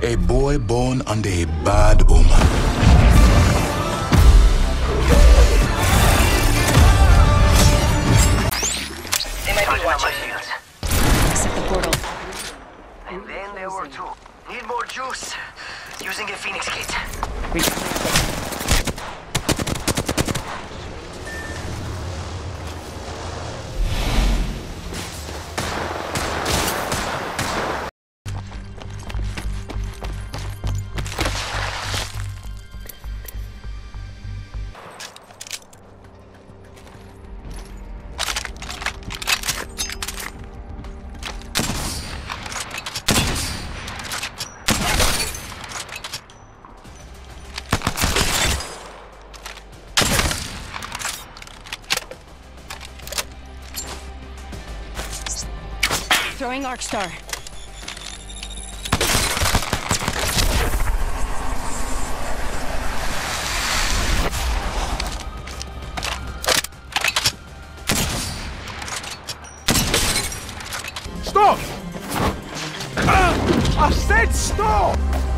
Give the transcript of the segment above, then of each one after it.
A boy born under a bad omen. They might be watching. Exit the portal. And then there were two. Need more juice. Using a Phoenix kit. Throwing Arcstar. Stop! I said stop!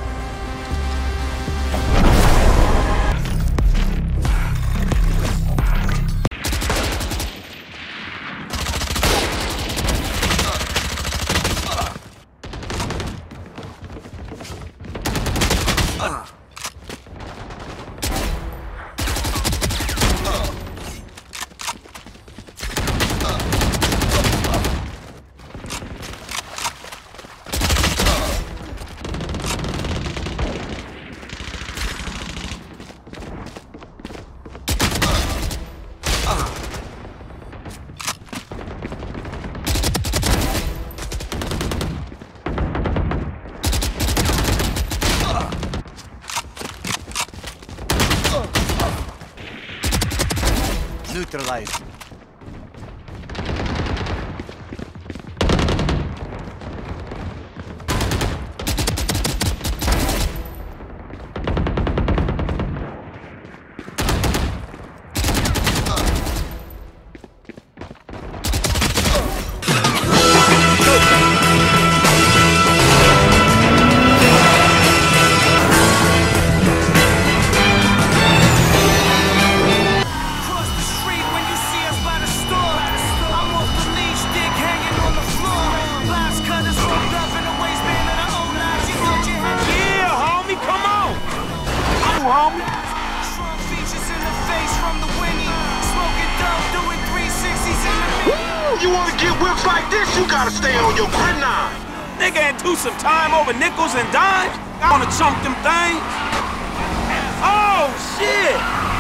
Neutralized. Homie. Strong features in the face from the Winnie. Smoking dope, doing 360s in the Woo! You wanna get whips like this, you gotta stay on your gridiron. Nigga into some time over nickels and dimes. I wanna chunk them things. Oh shit!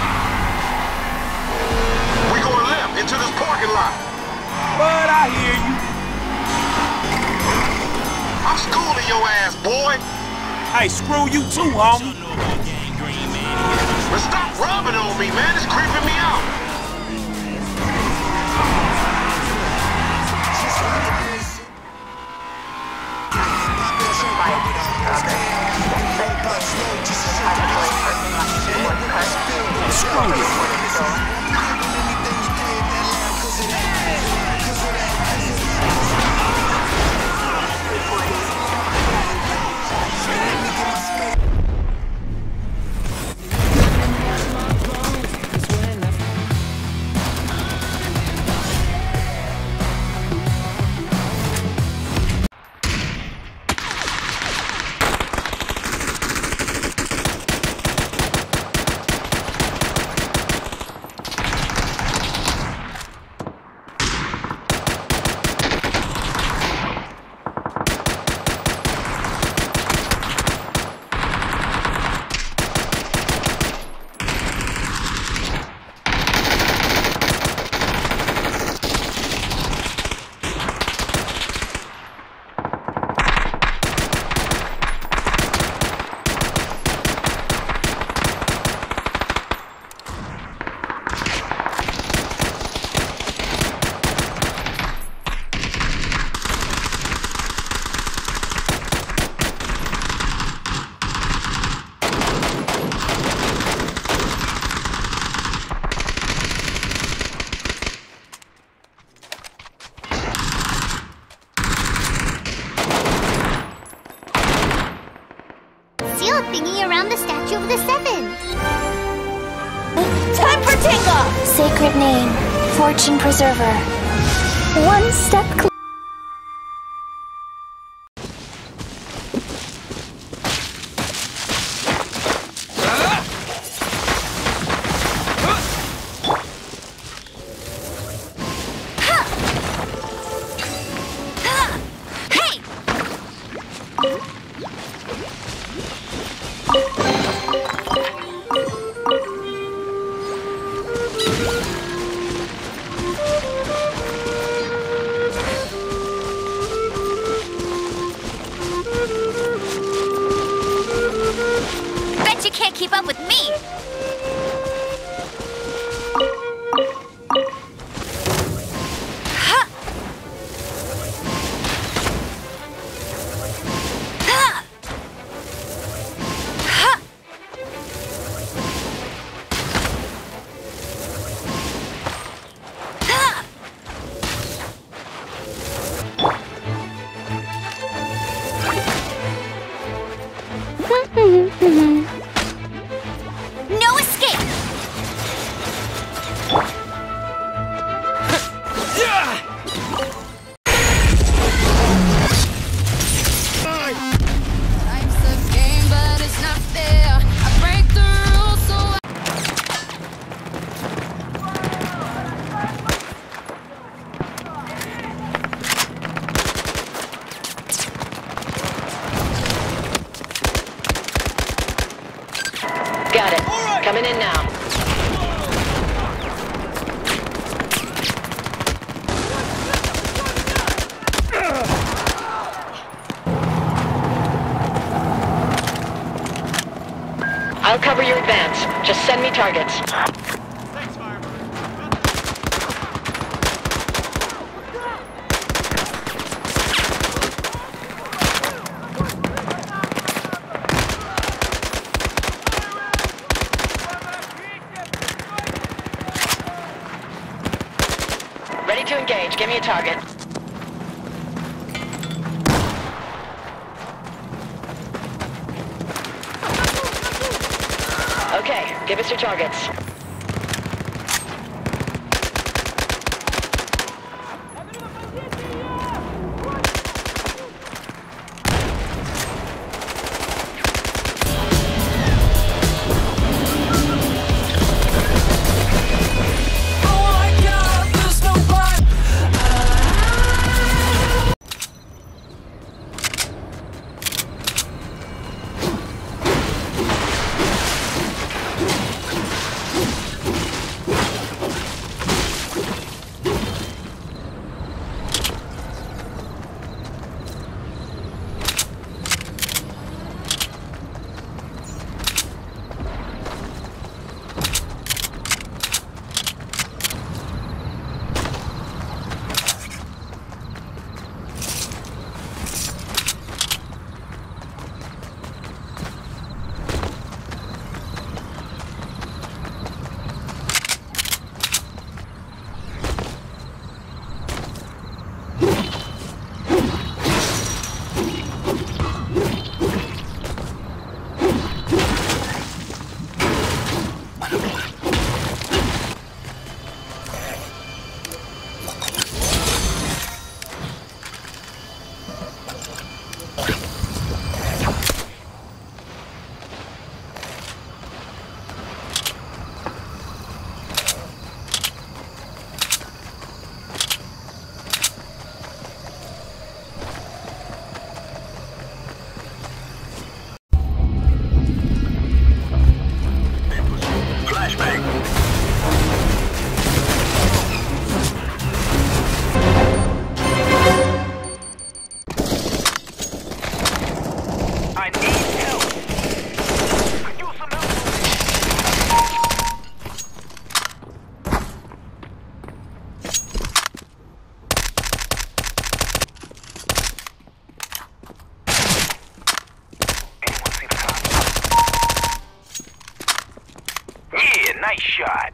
We going left into this parking lot. But I hear you. I'm schooling your ass, boy. Hey, screw you too, homie. But stop rubbing on me, man. It's creeping me out. Screw this. thingy around the Statue of the Seven. Time for takeoff! Sacred name, Fortune Preserver. One step closer. Bet you can't keep up with me! No escape! Life's a game, but it's not fair. I break the rules, so Got it. Coming in now. I'll cover your advance. Just send me targets. Ready to engage. Give me a target. Okay, give us your targets. Nice shot.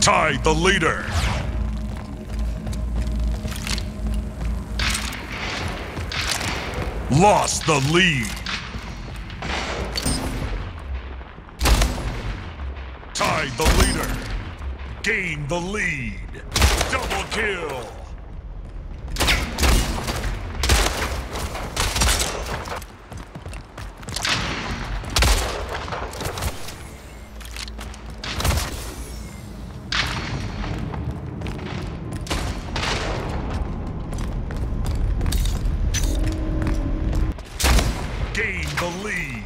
Tied the leader. Lost the lead. Tied the leader. Gained the lead. Double kill. Gained the lead.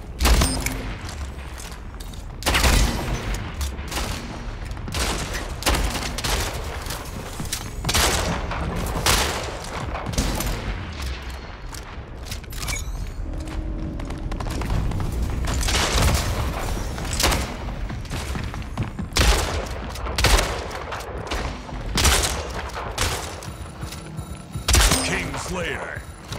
Kingslayer.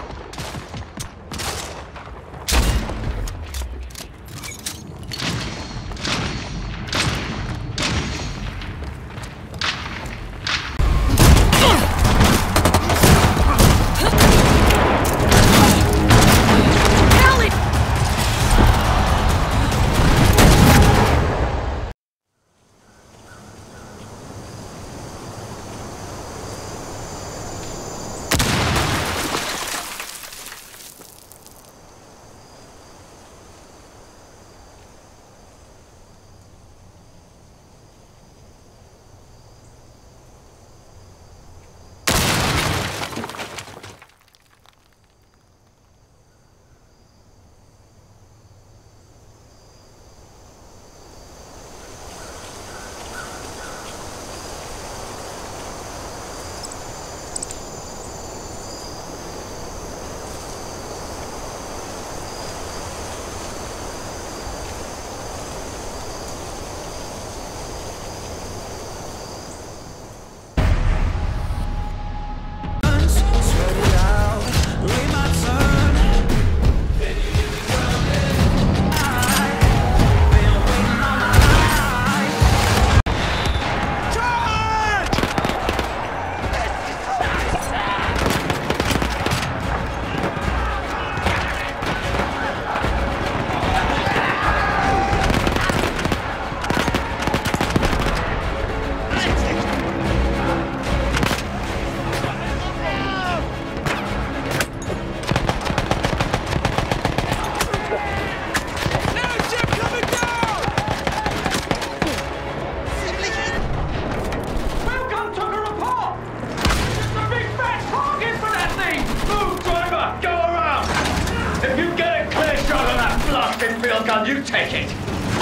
Gun, you take it!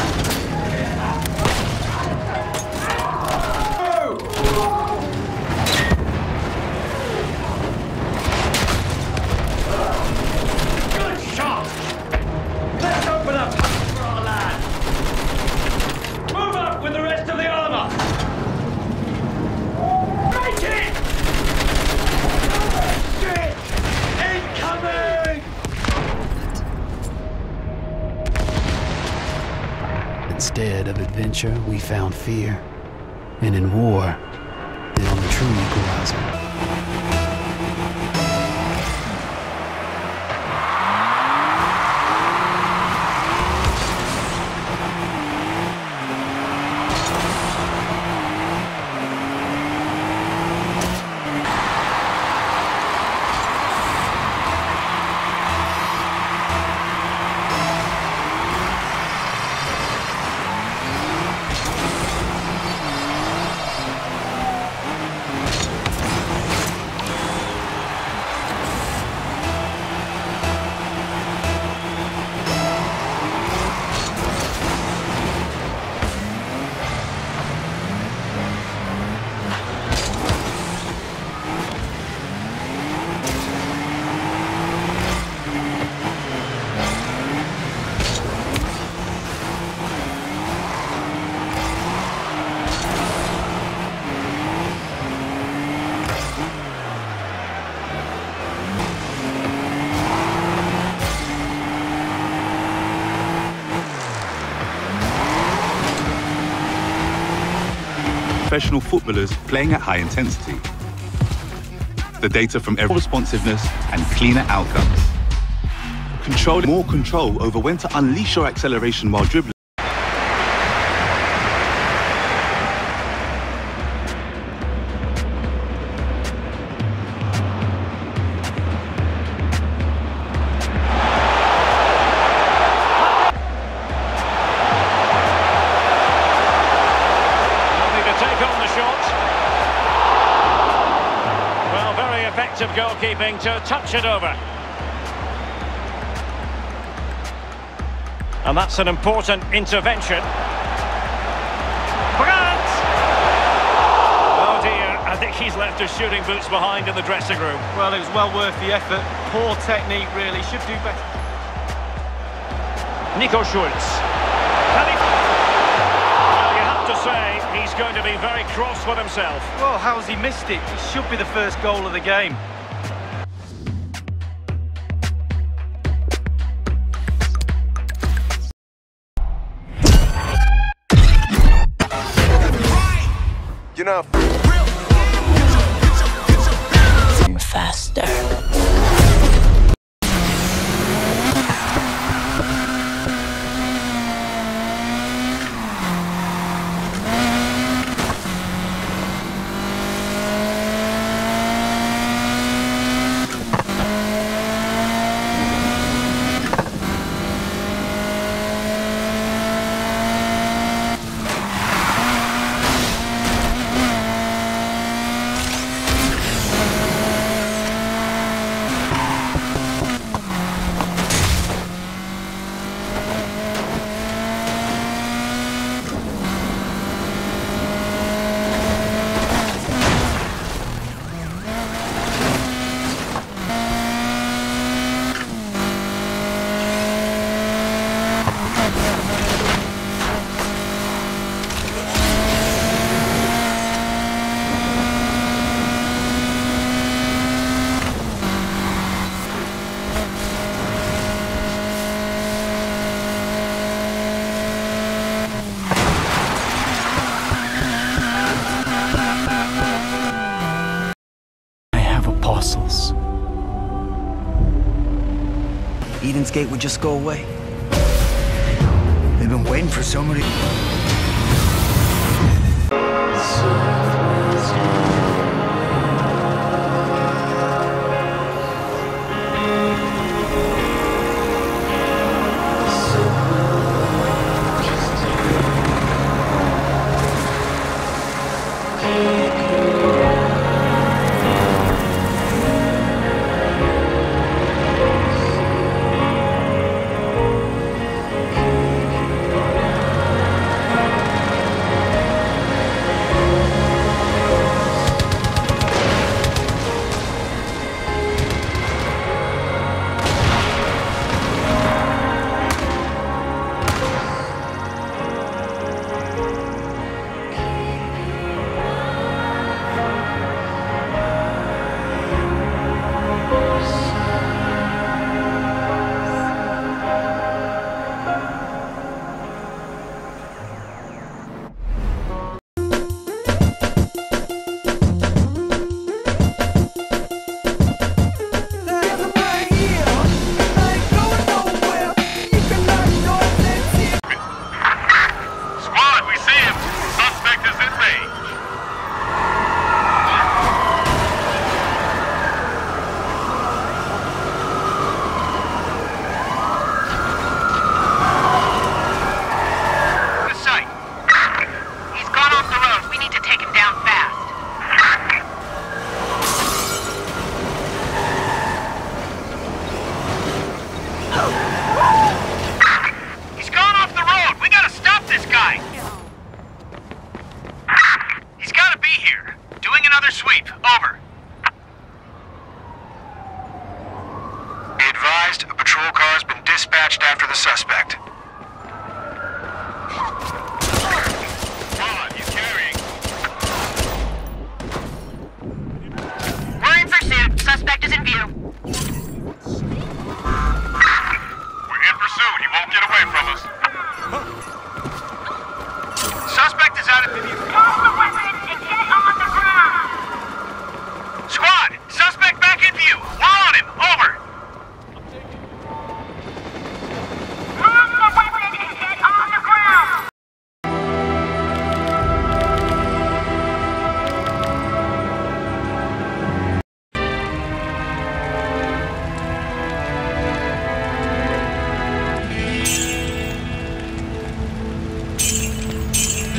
Good shot! Let's open up for our lad! Move up with the rest of the armor! Break it! Shit! Incoming! Instead of adventure, we found fear. And in war, the only true equalizer. professional footballers playing at high intensity. The data from every responsiveness and cleaner outcomes. Control more control over when to unleash your acceleration while dribbling. Of goalkeeping to touch it over. And that's an important intervention. Brandt! Oh dear, I think he's left his shooting boots behind in the dressing room. Well, it was well worth the effort. Poor technique, really. Should do better. Nico Schulz. Well, you have to say, he's going to be very cross with himself. Well, how's he missed it? It should be the first goal of the game. You know, faster. Eden's Gate would just go away. They've been waiting for so many...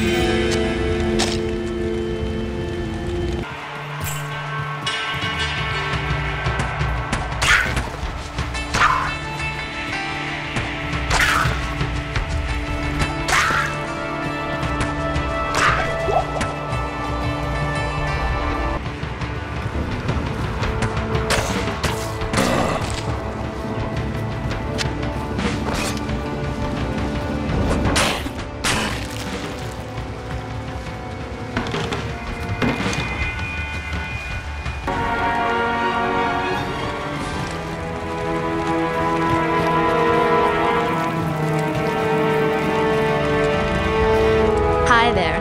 Hi there.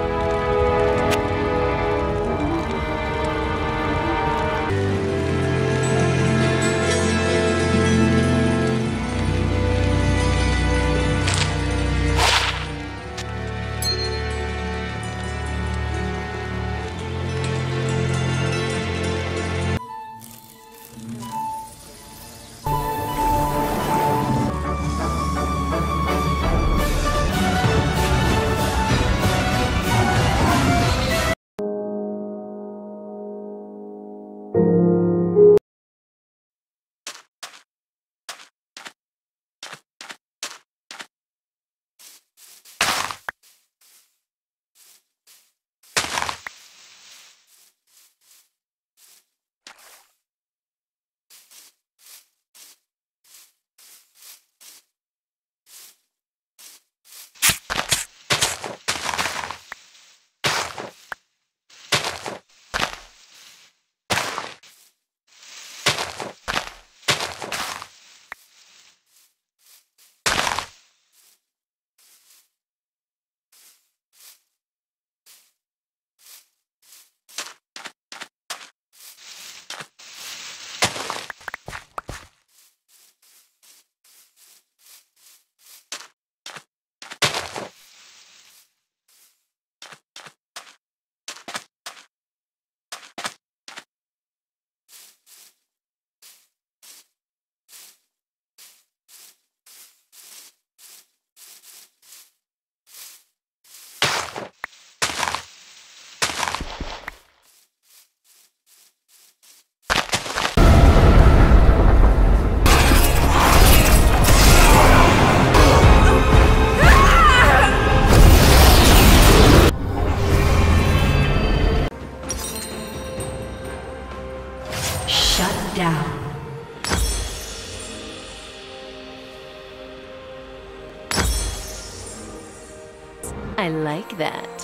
I like that.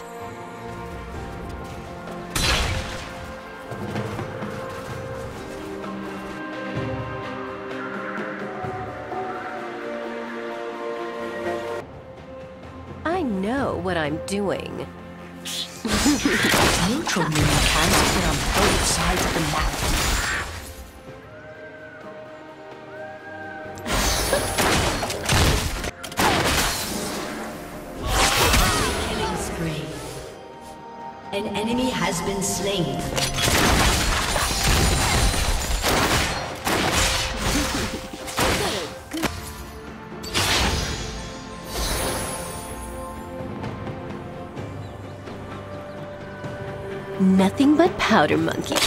I know what I'm doing. Neutral moon can appear on both sides of the map. Killing spree. An enemy has been slain. Nothing but powder monkeys.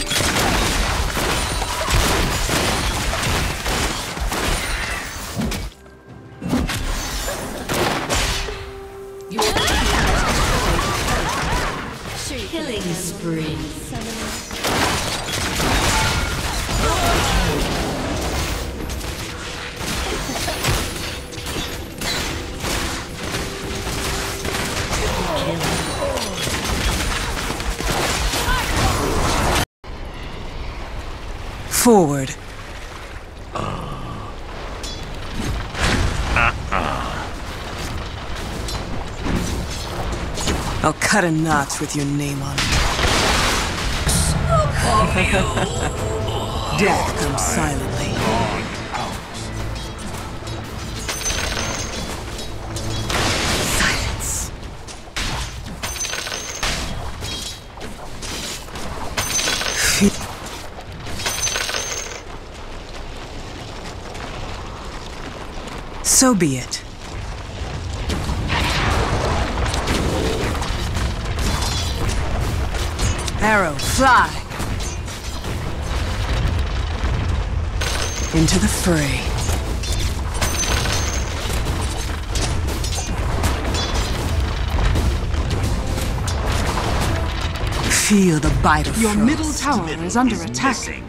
Killing spree. Forward. I'll cut a notch with your name on it. Death comes silently. Silence. So be it. Arrow, fly! Into the fray. Feel the bite of Your frost. middle tower is under attack.